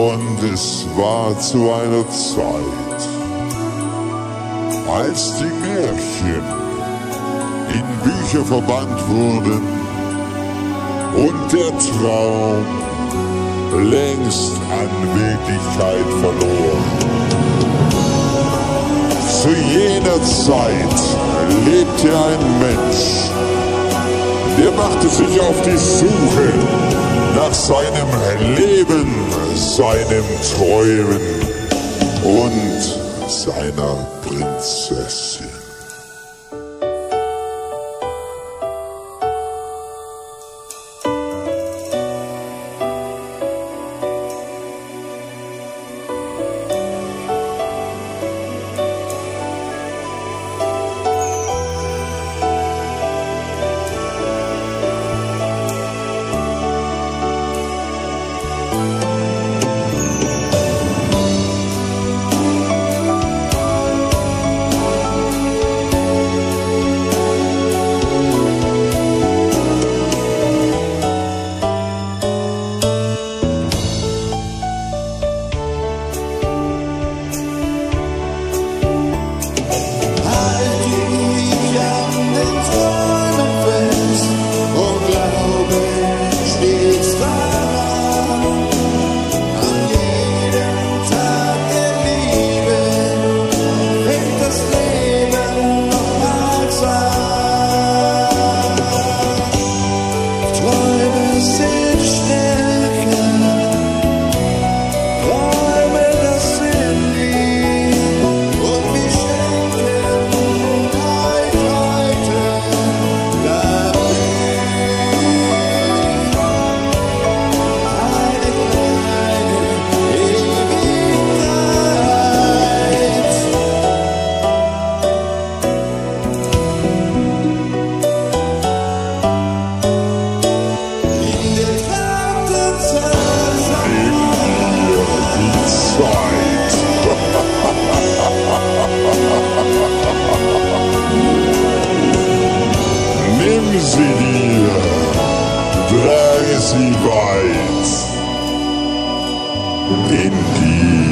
Und es war zu einer Zeit, als die Märchen in Bücher verbannt wurden und der Traum längst an Wirklichkeit verlor. Zu jener Zeit lebte ein Mensch, der machte sich auf die Suche nach seinem Leben, seinem Träumen und seiner Prinzessin. Nimm sie dir, trage sie weit in die